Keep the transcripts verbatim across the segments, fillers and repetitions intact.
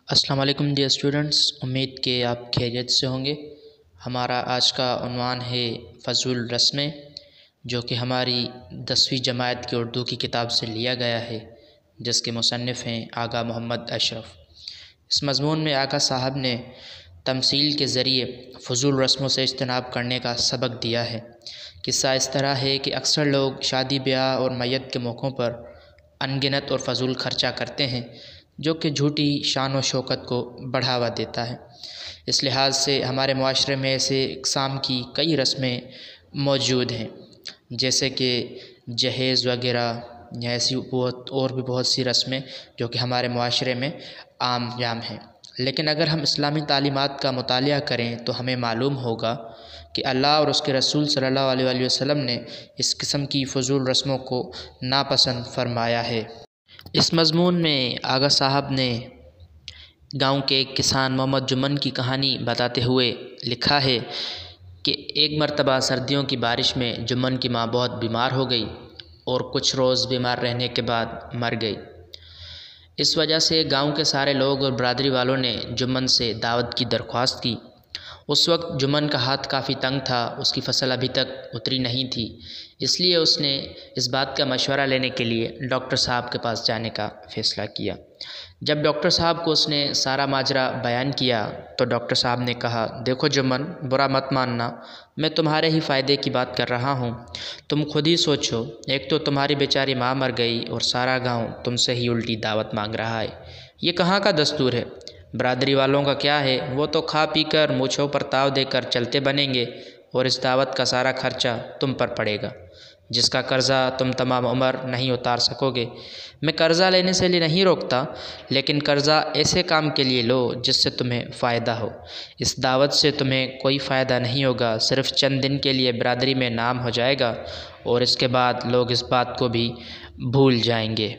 السلام علیکم dear students, امید کہ آپ خیریت سے ہوں گے۔ ہمارا آج کا عنوان ہے فضول رسمیں، جو کہ ہماری دسویں جماعت کی اردو کی کتاب سے لیا گیا ہے، جس کے مصنف ہیں آغا محمد اشرف۔ اس مضمون میں آغا صاحب نے تمثیل کے ذریعے فضول رسموں سے اجتناب کرنے کا سبق دیا ہے۔ قصہ اس طرح ہے کہ اکثر لوگ شادی بیاہ اور میت کے موقعوں پر ان گنت اور فضول خرچہ کرتے ہیں، جو کہ جھوٹی شان و شوکت کو بڑھاوا دیتا ہے۔ اس لحاظ سے ہمارے معاشرے میں ایسے اقسام کی کئی رسمیں موجود ہیں، جیسے کہ جہیز وغیرہ، یا ایسی بہت اور بھی بہت سی رسمیں جو کہ ہمارے معاشرے میں عام جام ہیں۔ لیکن اگر ہم اسلامی تعلیمات کا مطالعہ کریں تو ہمیں معلوم ہوگا کہ اللہ اور اس کے رسول صلی اللہ علیہ وآلہ وسلم نے اس قسم کی فضول رسموں کو ناپسند فرمایا ہے۔ اس مضمون میں آغا صاحب نے گاؤں کے ایک کسان محمد جمن کی کہانی بتاتے ہوئے لکھا ہے کہ ایک مرتبہ سردیوں کی بارش میں جمن کی ماں بہت بیمار ہو گئی اور کچھ روز بیمار رہنے کے بعد مر گئی۔ اس وجہ سے گاؤں کے سارے لوگ اور برادری والوں نے جمن سے دعوت کی درخواست کی۔ اس وقت جمن کا ہاتھ کافی تنگ تھا، اس کی فصل ابھی تک اتری نہیں تھی، اس لیے اس نے اس بات کا مشورہ لینے کے لیے ڈاکٹر صاحب کے پاس جانے کا فیصلہ کیا۔ جب ڈاکٹر صاحب کو اس نے سارا ماجرا بیان کیا تو ڈاکٹر صاحب نے کہا، دیکھو جمن، برا مت ماننا، میں تمہارے ہی فائدے کی بات کر رہا ہوں۔ تم خود ہی سوچو، ایک تو تمہاری بیچاری ماں مر گئی اور سارا گاؤں تم سے ہی الٹی دعوت مانگ رہا ہے۔ یہ کہاں کا دستور ہے؟ برادری والوں کا کیا ہے، وہ تو کھا پی کر مونچھوں پر تاؤ دے کر چلتے بنیں گے، اور اس دعوت کا سارا خرچہ تم پر پڑے گا، جس کا قرضہ تم تمام عمر نہیں اتار سکو گے۔ میں قرضہ لینے سے لیے نہیں روکتا، لیکن قرضہ ایسے کام کے لیے لو جس سے تمہیں فائدہ ہو۔ اس دعوت سے تمہیں کوئی فائدہ نہیں ہوگا، صرف چند دن کے لیے برادری میں نام ہو جائے گا، اور اس کے بعد لوگ اس بات کو بھی بھول جائیں گے۔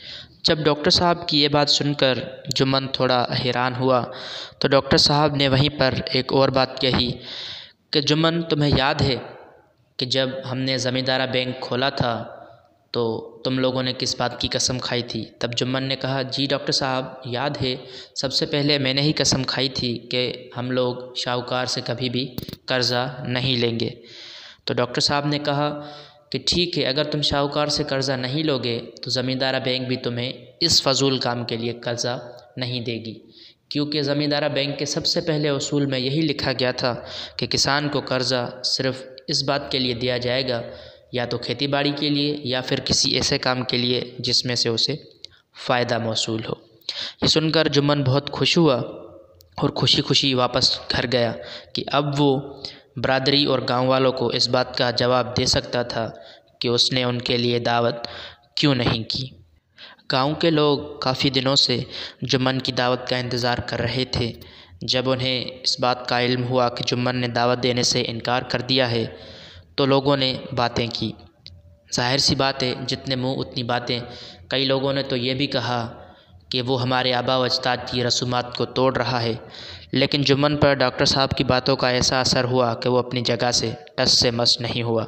جب ڈاکٹر صاحب کی یہ بات سن کر جمن تھوڑا حیران ہوا تو ڈاکٹر صاحب نے وہیں پر ایک اور بات کہی کہ جمن، تمہیں یاد ہے کہ جب ہم نے زمیندارہ بینک کھولا تھا تو تم لوگوں نے کس بات کی قسم کھائی تھی؟ تب جمن نے کہا، جی ڈاکٹر صاحب یاد ہے، سب سے پہلے میں نے ہی قسم کھائی تھی کہ ہم لوگ شاہوکار سے کبھی بھی قرضہ نہیں لیں گے۔ تو ڈاکٹر صاحب نے کہا کہ ٹھیک ہے، اگر تم شاہوکار سے قرضہ نہیں لوگے تو زمیندارہ بینک بھی تمہیں اس فضول کام کے لیے قرضہ نہیں دے گی، کیونکہ زمیندارہ بینک کے سب سے پہلے اصول میں یہی لکھا گیا تھا کہ کسان کو قرضہ صرف اس بات کے لیے دیا جائے گا، یا تو کھیتی باڑی کے لیے یا پھر کسی ایسے کام کے لیے جس میں سے اسے فائدہ موصول ہو۔ یہ سن کر جمن بہت خوش ہوا اور خوشی خوشی واپس گھر گیا کہ اب وہ برادری اور گاؤں والوں کو اس بات کا جواب دے سکتا تھا کہ اس نے ان کے لیے دعوت کیوں نہیں کی۔ گاؤں کے لوگ کافی دنوں سے جمن کی دعوت کا انتظار کر رہے تھے۔ جب انہیں اس بات کا علم ہوا کہ جمن نے دعوت دینے سے انکار کر دیا ہے تو لوگوں نے باتیں کی۔ ظاہر سی بات ہے، جتنے منہ اتنی باتیں۔ کئی لوگوں نے تو یہ بھی کہا کہ وہ ہمارے آباء و اجداد کی رسومات کو توڑ رہا ہے، لیکن جمن پر ڈاکٹر صاحب کی باتوں کا ایسا اثر ہوا کہ وہ اپنی جگہ سے ٹس سے مس نہیں ہوا۔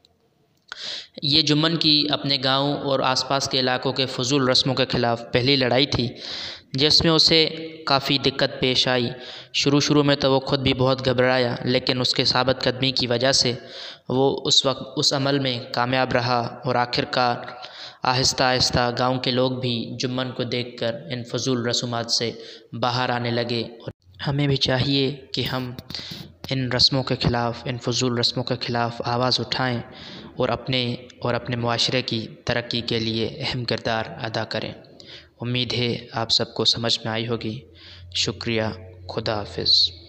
یہ جمن کی اپنے گاؤں اور آس پاس کے علاقوں کے فضول رسموں کے خلاف پہلی لڑائی تھی، جس میں اسے کافی دقت پیش آئی۔ شروع شروع میں تو وہ خود بھی بہت گھبرایا، لیکن اس کے ثابت قدمی کی وجہ سے وہ اس وقت اس عمل میں کامیاب رہا، اور آخر کار آہستہ آہستہ گاؤں کے لوگ بھی جمن کو دیکھ کر ان فضول رسومات سے باہر آنے لگے۔ اور ہمیں بھی چاہیے کہ ہم ان رسموں کے خلاف، ان فضول رسموں کے خلاف آواز اٹھائیں اور اپنے اور اپنے معاشرے کی ترقی کے لیے اہم کردار ادا کریں۔ امید ہے آپ سب کو سمجھ میں آئی ہوگی۔ شکریہ۔ خدا حافظ۔